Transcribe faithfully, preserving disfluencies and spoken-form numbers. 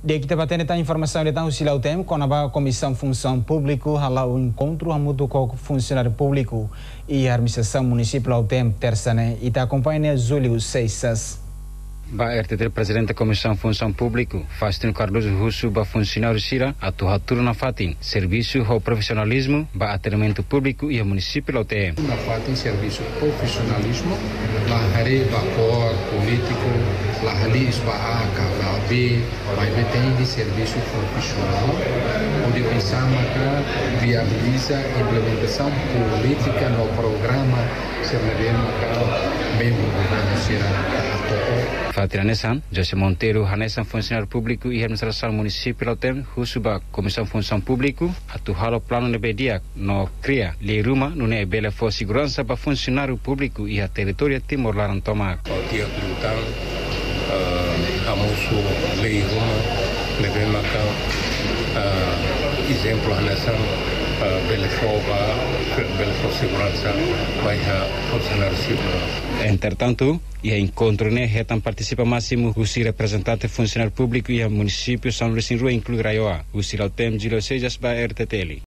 De kita batendo a informação de tão Lautem com a Comissão Função Publico, Hala'o Incontru, Hamutuk Funsionario Publico e a Administração Municipal Lautem terça-ne e está acompanhando Júlio Seixas. Ba R T T L Presidente da Comissão Função Publico, Faustino Cardoso Russo, ba funcionário Sira, atuatura na Fatin, serviço ao profissionalismo, ba atendimento público e ao município Lautem. Na Fatin, serviço profissionalismo, lá hari ba cor político, lá ali ba A, K, B, vai tem de serviço profissional, onde pensamos que viabiliza a implementação política no programa Funsionario bem o governo Sira atuou. Fatira Nessan, José Monteiro, Hanesan Funcionário Público e Administração Municipal Lautem, Husuba Comissão Função Público, atuar o plano de bedia no cria leiruma no ne bela for segurança para funcionário público e a território Timor Larantoma. O dia tentang a musu leiruma lebe maka exemplo Hanesan bela for bela for segurança vai a funcionário civil. Entretanto, e a Incontru ne retam participa máximo o si representante funcionário público e a município São Luís em Rua inclui Raioa, o si Lautem Gilo Sejas ba R T T L.